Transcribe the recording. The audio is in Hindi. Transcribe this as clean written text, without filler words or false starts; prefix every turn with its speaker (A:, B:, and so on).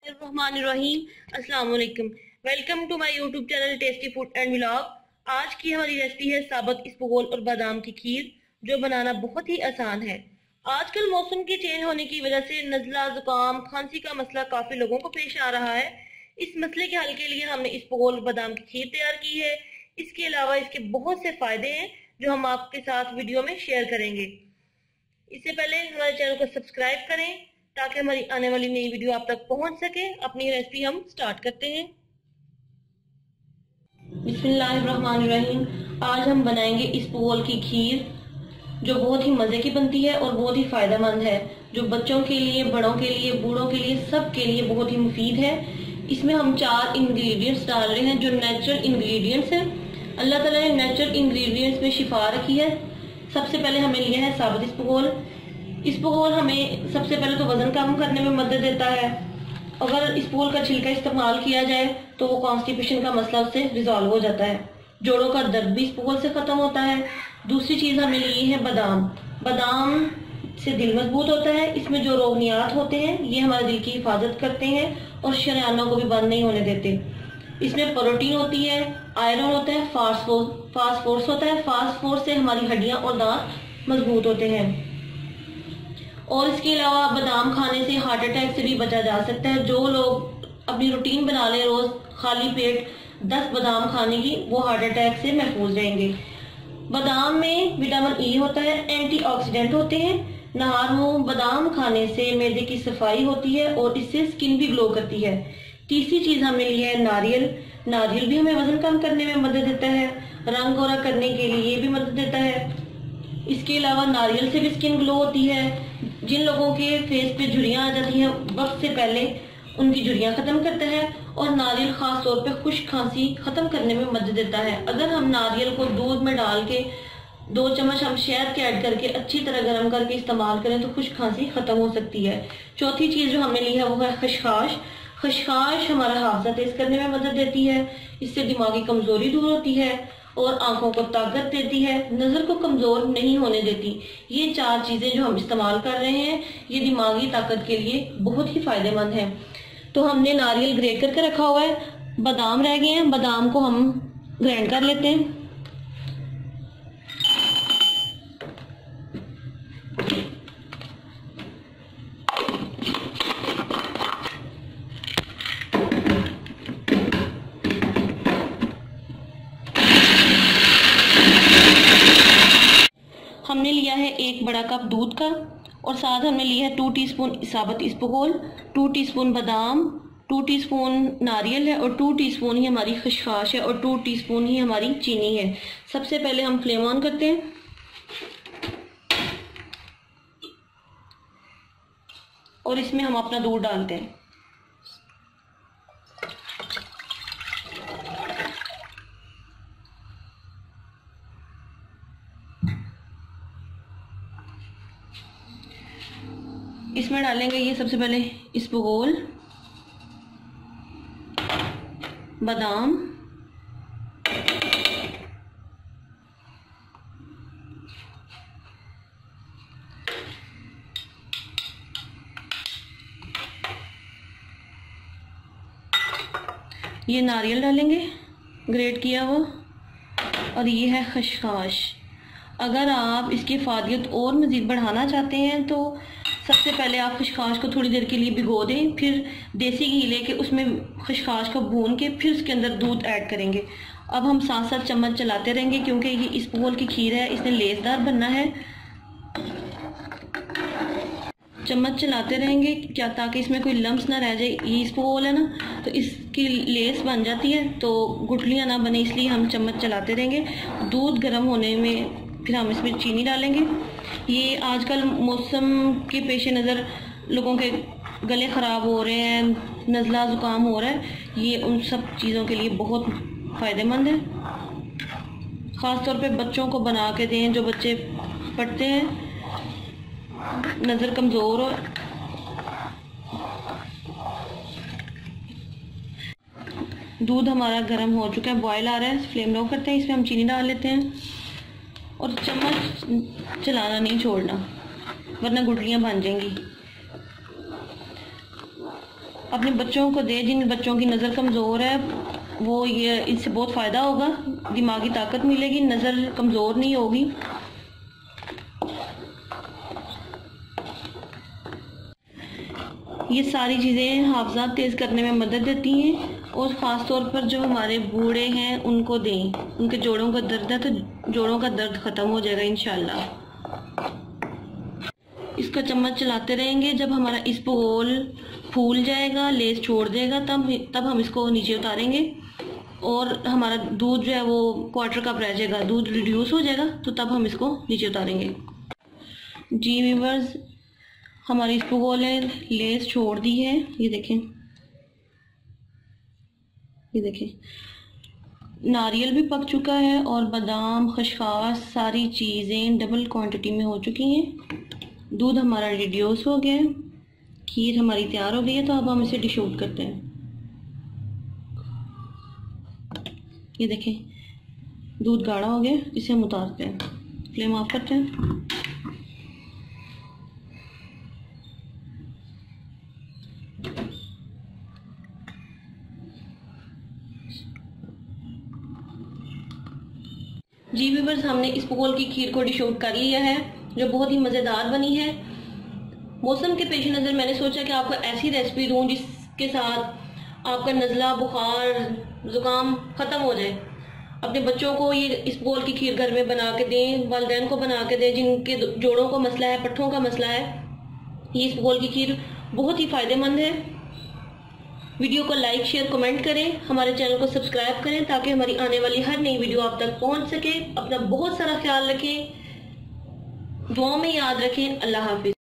A: बिस्मिल्लाहिर्रहमानिर्रहीम। अस्सलाम वालेकुम। Welcome to my YouTube channel tasty food and vlog. आज की हमारी रेसिपी है साबुत इसबगोल और बादाम की खीर, जो बनाना बहुत ही आसान है। आजकल मौसम के चेंज होने की वजह से नज़ला, जुकाम, खांसी का मसला काफी लोगों को पेश आ रहा है। इस मसले के हल के लिए हमने इसबगोल और बादाम की खीर तैयार की है। इसके अलावा इसके बहुत से फायदे हैं जो हम आपके साथ वीडियो में शेयर करेंगे। इससे पहले हमारे चैनल को सब्सक्राइब करें ताकि हमारी आने वाली नई वीडियो आप तक पहुंच सके। अपनी रेसिपी हम स्टार्ट करते हैं। बिस्मिल्लाहिर्रहमानिर्रहीम। आज हम बनाएंगे इसबगोल की खीर, जो बहुत ही मजे की बनती है और बहुत ही फायदेमंद है, जो बच्चों के लिए, बड़ों के लिए, बूढ़ों के लिए, सब के लिए बहुत ही मुफीद है। इसमें हम 4 इंग्रेडिएंट्स डाल रहे हैं जो नेचुरल इंग्रेडिएंट्स हैं। अल्लाह ताला ने नेचुरल इंग्रेडिएंट्स में शिफा रखी है। सबसे पहले हमें लिया है साबुत इसबगोल। इसबगोल हमें सबसे पहले तो वजन कम करने में मदद देता है। अगर इसबगोल का छिलका इस्तेमाल किया जाए तो वो कॉन्स्टिपेशन का मसला उससे रिजॉल्व हो जाता है। जोड़ों का दर्द भी इसबगोल से खत्म होता है। दूसरी चीज हमें ली है बादाम। बादाम से दिल मजबूत होता है। इसमें जो रोगनियात होते हैं ये हमारे दिल की हिफाजत करते हैं और शरियानों को भी बंद नहीं होने देते। इसमें प्रोटीन होती है, आयरन होता है, फास्फोरस होता है। फास्फोरस से हमारी हड्डियां और दांत मजबूत होते हैं। और इसके अलावा बादाम खाने से हार्ट अटैक से भी बचा जा सकता है। जो लोग अपनी रूटीन बना ले रोज खाली पेट 10 बादाम खाने की, वो हार्ट अटैक से महफूज रहेंगे। बादाम में विटामिन ई होता है, एंटीऑक्सीडेंट होते हैं। नहार मुंह बादाम खाने से मैदे की सफाई होती है और इससे स्किन भी ग्लो करती है। तीसरी चीज हमें ली है नारियल। नारियल भी हमें वजन कम करने में मदद देता है, रंग गोरा करने के लिए भी मदद देता है। इसके अलावा नारियल से भी स्किन ग्लो होती है। जिन लोगों के फेस पे झुर्रियां आ जाती हैं, वक्त से पहले उनकी झुर्रियां खत्म करता है। और नारियल खास तौर पे खुश्क खांसी खत्म करने में मदद देता है। अगर हम नारियल को दूध में डाल के 2 चम्मच हम शहद के ऐड करके अच्छी तरह गर्म करके इस्तेमाल करें तो खुश्क खांसी खत्म हो सकती है। चौथी चीज जो हमने ली है वो है खसखस। खसखस हमारा हाफजा तेज करने में मदद देती है। इससे दिमागी कमजोरी दूर होती है और आंखों को ताकत देती है, नजर को कमजोर नहीं होने देती। ये 4 चीजें जो हम इस्तेमाल कर रहे हैं ये दिमागी ताकत के लिए बहुत ही फायदेमंद है। तो हमने नारियल ग्रेट करके रखा हुआ है, बादाम रह गए हैं, बादाम को हम ग्राइंड कर लेते हैं। हमने लिया है 1 बड़ा कप दूध का और साथ हमने लिया है 2 टीस्पून साबुत इसबगोल, 2 टीस्पून बादाम, 2 टीस्पून नारियल है और 2 टीस्पून ही हमारी खसखस है और 2 टीस्पून ही हमारी चीनी है। सबसे पहले हम फ्लेम ऑन करते हैं और इसमें हम अपना दूध डालते हैं। इसमें डालेंगे ये सबसे पहले इसबगोल, बादाम, ये नारियल डालेंगे ग्रेट किया हुआ, और ये है खसखस। अगर आप इसकी फादियत और मज़ीद बढ़ाना चाहते हैं तो सबसे पहले आप खसखस को थोड़ी देर के लिए भिगो दें, फिर देसी घी लेके उसमें खसखस को भून के फिर उसके अंदर दूध ऐड करेंगे। अब हम साथ साथ चम्मच चलाते रहेंगे क्योंकि ये इसबगोल की खीर है, इसने लेसदार बनना है। चम्मच चलाते रहेंगे क्या, ताकि इसमें कोई लम्स ना रह जाए। ये इसबगोल है ना, तो इसकी लेस बन जाती है तो गुठलियाँ ना बने, इसलिए हम चम्मच चलाते रहेंगे। दूध गर्म होने में फिर हम इसमें चीनी डालेंगे। ये आजकल मौसम के पेश नज़र लोगों के गले ख़राब हो रहे हैं, नज़ला ज़ुकाम हो रहा है, ये उन सब चीज़ों के लिए बहुत फ़ायदेमंद है। ख़ास तौर पे बच्चों को बना के दें, जो बच्चे पढ़ते हैं, नज़र कमज़ोर हो। दूध हमारा गर्म हो चुका है, बॉयल आ रहा है, फ्लेम लो करते हैं। इसमें हम चीनी डाल लेते हैं और चम्मच चलाना नहीं छोड़ना, वरना गुठलियाँ बन जाएंगी। अपने बच्चों को दे, जिन बच्चों की नज़र कमज़ोर है वो ये इससे बहुत फ़ायदा होगा, दिमागी ताकत मिलेगी, नज़र कमज़ोर नहीं होगी। ये सारी चीज़ें हाफज़ात तेज़ करने में मदद देती हैं और ख़ास तौर पर जो हमारे बूढ़े हैं उनको दें। उनके जोड़ों का दर्द है तो जोड़ों का दर्द ख़त्म हो जाएगा इंशाल्लाह। इसका चम्मच चलाते रहेंगे, जब हमारा इसबगोल फूल जाएगा, लेस छोड़ देगा, तब हम इसको नीचे उतारेंगे और हमारा दूध जो है वो 1/4 कप रह जाएगा, दूध रिड्यूस हो जाएगा, तो तब हम इसको नीचे उतारेंगे। जी व्यूअर्स, हमारी इसबगोल ने लेस छोड़ दी है, ये देखें नारियल भी पक चुका है और बादाम, खसखस सारी चीज़ें डबल क्वांटिटी में हो चुकी हैं। दूध हमारा रिड्यूस हो गया है, खीर हमारी तैयार हो गई है, तो अब हम इसे डिश आउट करते हैं। ये देखें दूध गाढ़ा हो गया, इसे हम उतारते हैं, फ्लेम ऑफ करते हैं। जी व्यूअर्स, हमने इसबगोल की खीर को डिश आउट कर लिया है, जो बहुत ही मज़ेदार बनी है। मौसम के पेश नज़र मैंने सोचा कि आपको ऐसी रेसिपी दूं जिसके साथ आपका नज़ला, बुखार, ज़ुकाम ख़त्म हो जाए। अपने बच्चों को ये इसबगोल की खीर घर में बना के दें, वालिदैन को बना के दें जिनके जोड़ों का मसला है, पट्ठों का मसला है। ये इसबगोल की खीर बहुत ही फ़ायदेमंद है। वीडियो को लाइक, शेयर, कमेंट करें, हमारे चैनल को सब्सक्राइब करें ताकि हमारी आने वाली हर नई वीडियो आप तक पहुंच सके। अपना बहुत सारा ख्याल रखें, दुआओं में याद रखें। अल्लाह हाफिज।